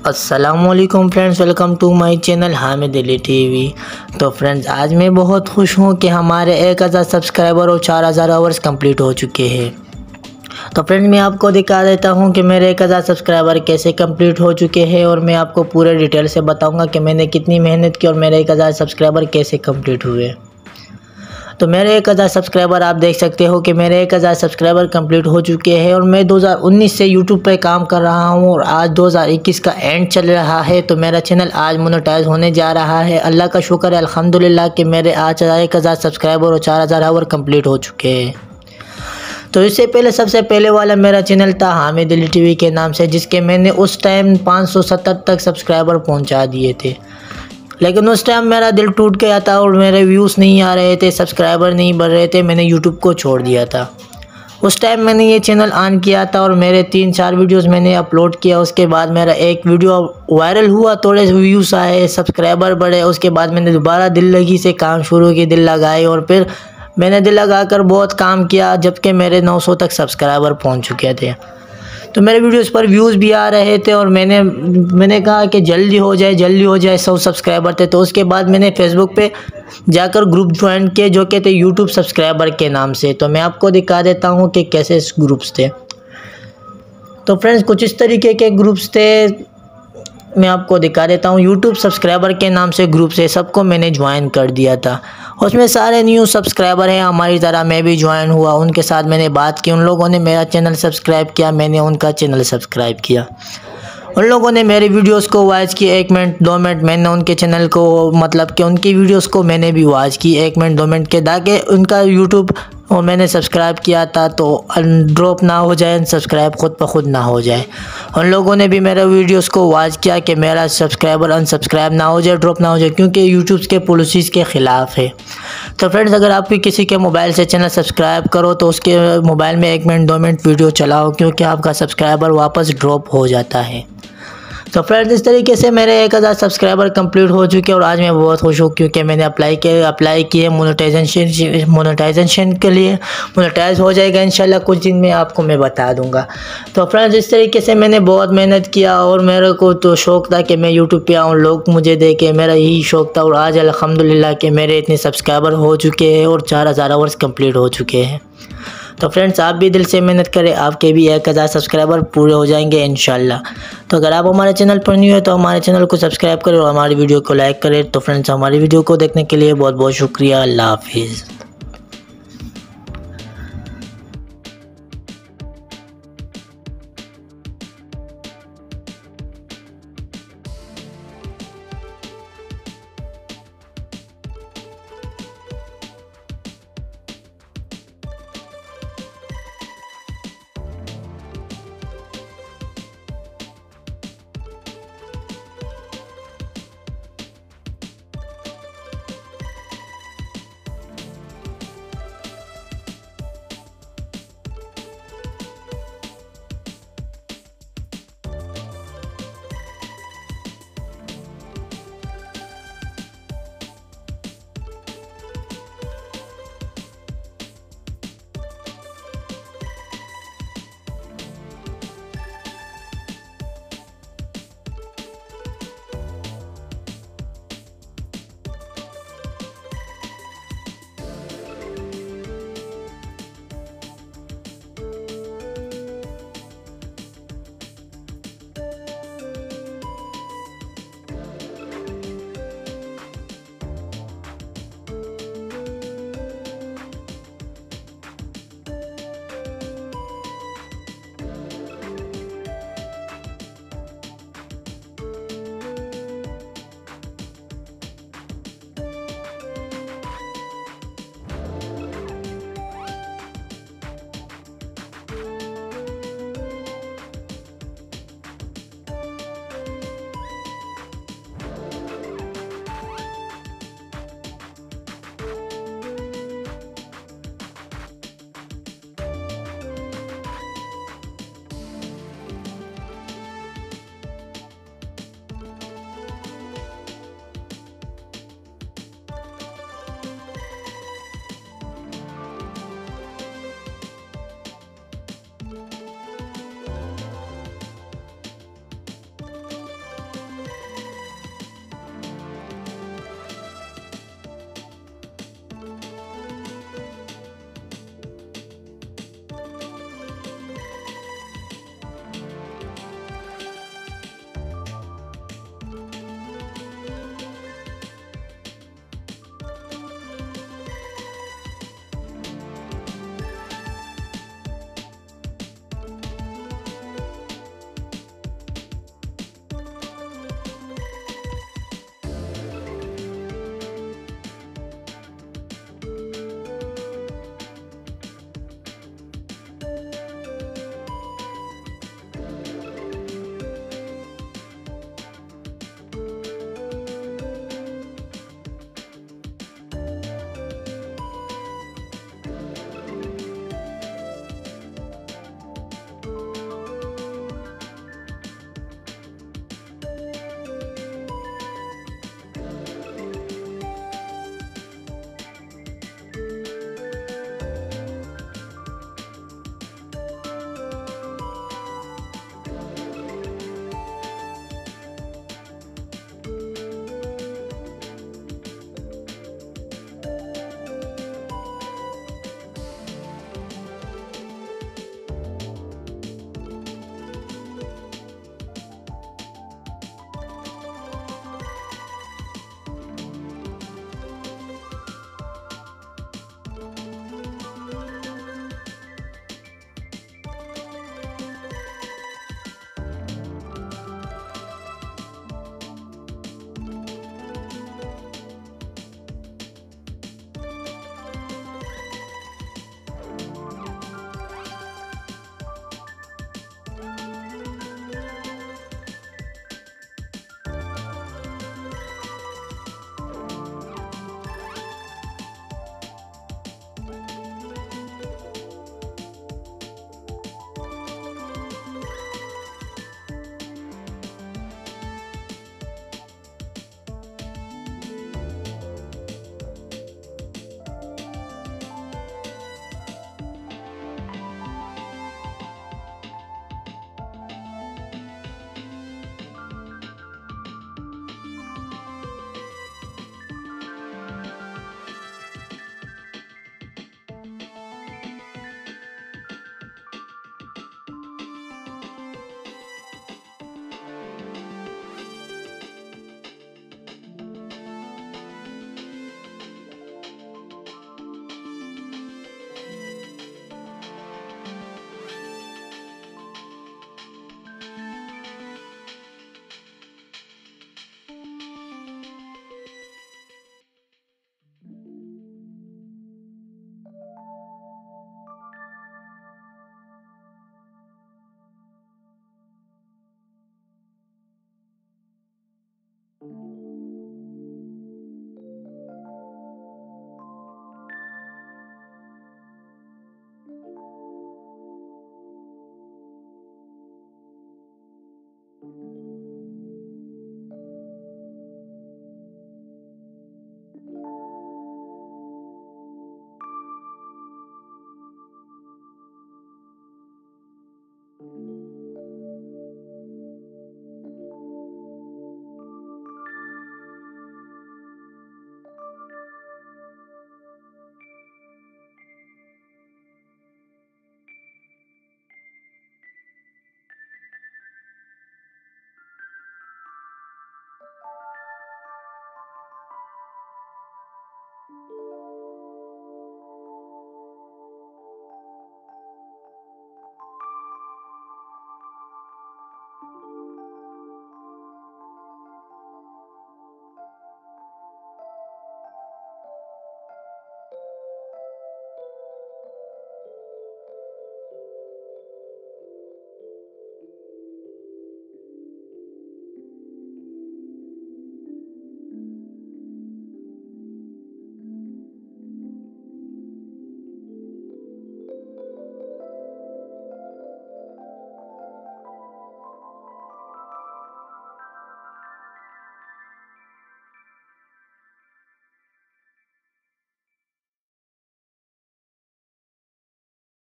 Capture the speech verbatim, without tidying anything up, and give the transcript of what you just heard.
अस्सलामुअलैकुम friends, welcome to my channel Hamid Ali TV. तो friends, आज मैं बहुत खुश हूँ कि हमारे एक हज़ार सब्सक्राइबर और चार हज़ार आवर्स कंप्लीट हो चुके हैं। तो फ्रेंड्स, मैं आपको दिखा देता हूँ कि मेरे एक हज़ार सब्सक्राइबर कैसे कंप्लीट हो चुके हैं और मैं आपको पूरे डिटेल से बताऊँगा कि मैंने कितनी मेहनत की और मेरे एक हज़ार सब्सक्राइबर कैसे कंप्लीट हुए। तो मेरे एक हज़ार सब्सक्राइबर आप देख सकते हो कि मेरे एक हज़ार सब्सक्राइबर कंप्लीट हो चुके हैं और मैं दो हज़ार उन्नीस से यूट्यूब पे काम कर रहा हूँ और आज दो हज़ार इक्कीस का एंड चल रहा है। तो मेरा चैनल आज मोनेटाइज होने जा रहा है। अल्लाह का शुक्र है अल्हम्दुलिल्लाह कि मेरे आज एक हज़ार सब्सक्राइबर और चार हज़ार आवर कंप्लीट हो चुके हैं। तो इससे पहले सबसे पहले वाला मेरा चैनल था हामिद अली टीवी के नाम से, जिसके मैंने उस टाइम पाँच सौ सत्तर तक सब्सक्राइबर पहुँचा दिए थे। लेकिन उस टाइम मेरा दिल टूट गया था और मेरे व्यूज़ नहीं आ रहे थे, सब्सक्राइबर नहीं बढ़ रहे थे, मैंने यूट्यूब को छोड़ दिया था। उस टाइम मैंने ये चैनल ऑन किया था और मेरे तीन चार वीडियोस मैंने अपलोड किया। उसके बाद मेरा एक वीडियो वायरल हुआ, थोड़े व्यूज़ आए, सब्सक्राइबर बढ़े। उसके बाद मैंने दोबारा दिल लगी से काम शुरू की, दिल लगाए और फिर मैंने दिल लगाकर बहुत काम किया, जबकि मेरे नौ सौ तक सब्सक्राइबर पहुँच चुके थे। तो मेरे वीडियोस पर व्यूज़ भी आ रहे थे और मैंने मैंने कहा कि जल्दी हो जाए जल्दी हो जाए सौ सब्सक्राइबर थे। तो उसके बाद मैंने फेसबुक पे जाकर ग्रुप ज्वाइन किए जो कि थे यूट्यूब सब्सक्राइबर के नाम से। तो मैं आपको दिखा देता हूँ कि कैसे ग्रुप्स थे। तो फ्रेंड्स, कुछ इस तरीके के ग्रुप्स थे, मैं आपको दिखा देता हूँ। यूट्यूब सब्सक्राइबर के नाम से ग्रुप से सबको मैंने ज्वाइन कर दिया था। उसमें सारे न्यू सब्सक्राइबर हैं हमारी तरह, मैं भी ज्वाइन हुआ। उनके साथ मैंने बात की, उन लोगों ने मेरा चैनल सब्सक्राइब किया, मैंने उनका चैनल सब्सक्राइब किया। उन लोगों ने मेरे वीडियोस को वॉच की एक मिनट दो मिनट, मैंने उनके चैनल को मतलब कि उनकी वीडियोस को मैंने भी वॉच की एक मिनट दो मिनट के, ताकि उनका यूट्यूब और मैंने सब्सक्राइब किया था तो ड्रॉप ना हो जाए, अनसब्सक्राइब खुद ब खुद ना हो जाए। उन लोगों ने भी मेरे वीडियोस को वॉच किया कि मेरा सब्सक्राइबर अनसब्सक्राइब ना हो जाए, ड्रॉप ना हो जाए, क्योंकि यूट्यूब के पॉलिसीज़ के ख़िलाफ़ है। तो फ्रेंड्स, अगर आप भी किसी के मोबाइल से चैनल सब्सक्राइब करो तो उसके मोबाइल में एक मिनट दो मिनट वीडियो चलाओ, क्योंकि आपका सब्सक्राइबर वापस ड्रॉप हो जाता है। तो फ्रेंड्स, इस तरीके से मेरे एक हज़ार सब्सक्राइबर कंप्लीट हो चुके हैं और आज मैं बहुत खुश हूँ क्योंकि मैंने अप्लाई किए अप्लाई किए मोनेटाइजेशन मोनेटाइजेशन के लिए। मोनेटाइज हो जाएगा इंशाल्लाह कुछ दिन में, आपको मैं बता दूंगा। तो फ्रेंड्स, इस तरीके से मैंने बहुत मेहनत किया और मेरे को तो शौक़ था कि मैं यूट्यूब पे आऊँ, लोग मुझे देखें, मेरा यही शौक़ था। और आज अल्हम्दुलिल्लाह कि मेरे इतने सब्सक्राइबर हो चुके हैं और चार हज़ार आवर्स कंप्लीट हो चुके हैं। तो फ्रेंड्स, आप भी दिल से मेहनत करें, आपके भी एक हज़ार सब्सक्राइबर पूरे हो जाएंगे इंशाल्लाह। तो अगर आप हमारे चैनल पर न्यू है तो हमारे चैनल को सब्सक्राइब करें और हमारी वीडियो को लाइक करें। तो फ्रेंड्स, हमारी वीडियो को देखने के लिए बहुत बहुत शुक्रिया। अल्लाह हाफिज़।